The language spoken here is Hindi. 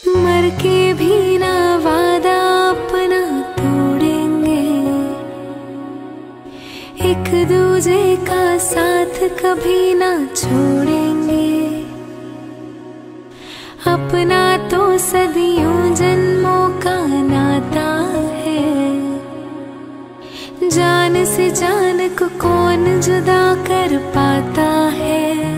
मर के भी ना वादा अपना तोड़ेंगे, एक दूजे का साथ कभी ना छोड़ेंगे। अपना तो सदियों जन्मों का नाता है, जान से जान को कौन जुदा कर पाता है।